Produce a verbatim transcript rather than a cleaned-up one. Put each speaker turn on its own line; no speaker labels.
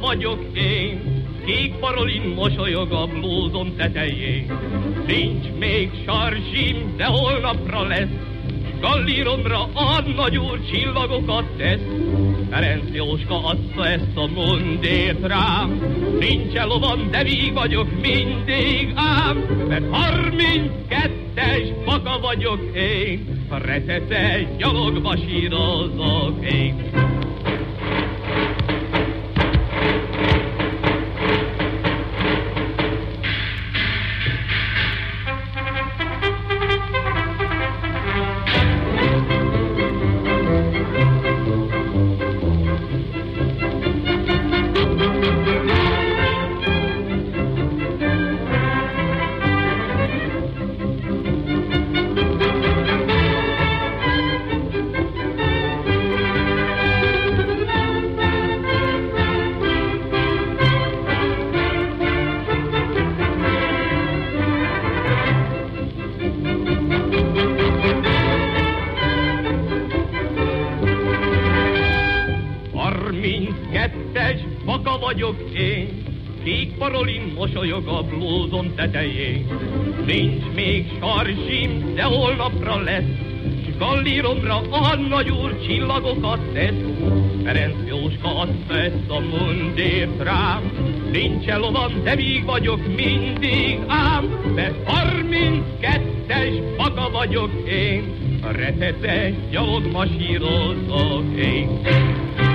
vagyok én, kék parolin mosolyog a blúzom tetején. Nincs még sarzsim, de holnapra lesz, gallíromra a nagyúr csillagokat tesz. Ferenc Jóska adta ezt a mundért rám, nincs lovam, de víg vagyok mindig ám, mert harminckettes baka vagyok én, a retetes gyalogba sírozok én. harminckettes baka vagyok én, kék parolin mosolyog a blúzom tetején. Nincs még sarzsim, de holnapra lesz, s gallíromra a nagyúr csillagokat tesz. Ferenc Jóska adta ezt a mundért rám, nincs lovam, de víg vagyok mindig ám, mert harminckettes baka vagyok én, a retetes gyalogba sírozok én.